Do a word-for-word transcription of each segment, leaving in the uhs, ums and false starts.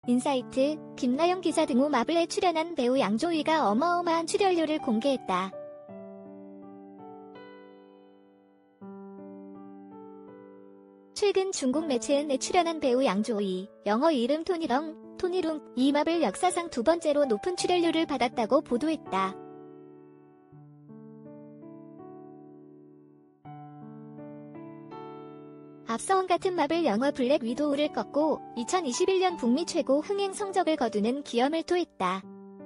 인사이트, 김나영 기자 등 우 마블에 출연한 배우 양조위가 어마어마한 출연료를 공개했다. 최근 중국 매체에 출연한 배우 양조위, 영어 이름 토니렁, 토니룽, 이 마블 역사상 두 번째로 높은 출연료를 받았다고 보도했다. 앞서온 같은 마블 영화 블랙 위도우를 꺾고 이천이십일 년 북미 최고 흥행 성적을 거두는 기염을 토했다.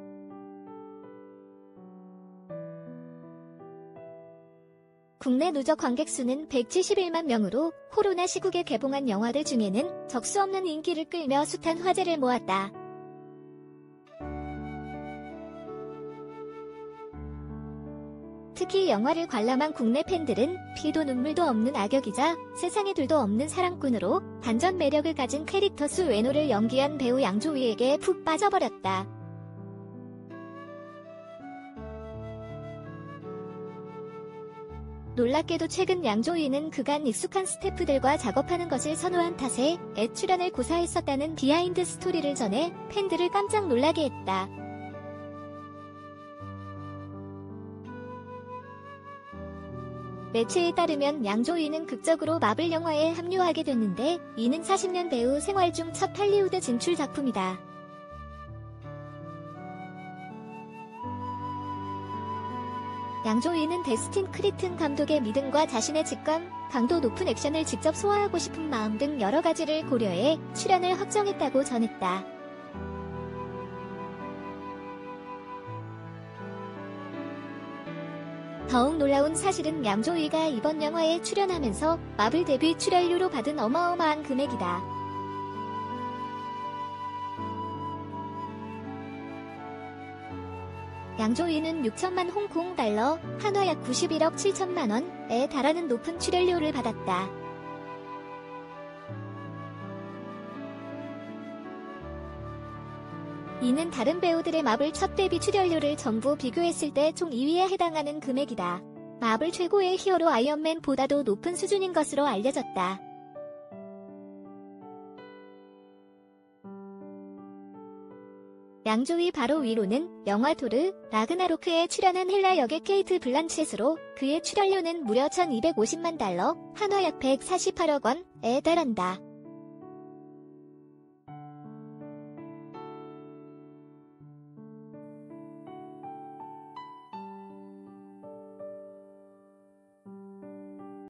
국내 누적 관객 수는 백칠십일만 명으로 코로나 시국에 개봉한 영화들 중에는 적수 없는 인기를 끌며 숱한 화제를 모았다. 특히 영화를 관람한 국내 팬들은 피도 눈물도 없는 악역이자 세상에 둘도 없는 사랑꾼으로 반전 매력을 가진 캐릭터 수 웨노를 연기한 배우 양조위에게 푹 빠져버렸다. 놀랍게도 최근 양조위는 그간 익숙한 스태프들과 작업하는 것을 선호한 탓에 애 출연을 고사했었다는 비하인드 스토리를 전해 팬들을 깜짝 놀라게 했다. 매체에 따르면 양조위는 극적으로 마블 영화에 합류하게 됐는데 이는 사십 년 배우 생활 중 첫 할리우드 진출 작품이다. 양조위는 데스틴 크리튼 감독의 믿음과 자신의 직감, 강도 높은 액션을 직접 소화하고 싶은 마음 등 여러 가지를 고려해 출연을 확정했다고 전했다. 더욱 놀라운 사실은 양조위가 이번 영화에 출연하면서 마블 데뷔 출연료로 받은 어마어마한 금액이다. 양조위는 육천만 홍콩 달러, 한화 약 구십일억 칠천만 원에 달하는 높은 출연료를 받았다. 이는 다른 배우들의 마블 첫 데뷔 출연료를 전부 비교했을 때 총 이 위에 해당하는 금액이다. 마블 최고의 히어로 아이언맨보다도 높은 수준인 것으로 알려졌다. 양조위 바로 위로는 영화 토르, 라그나로크에 출연한 헬라 역의 케이트 블란쳇으로 그의 출연료는 무려 천이백오십만 달러, 한화 약 백사십팔억 원에 달한다.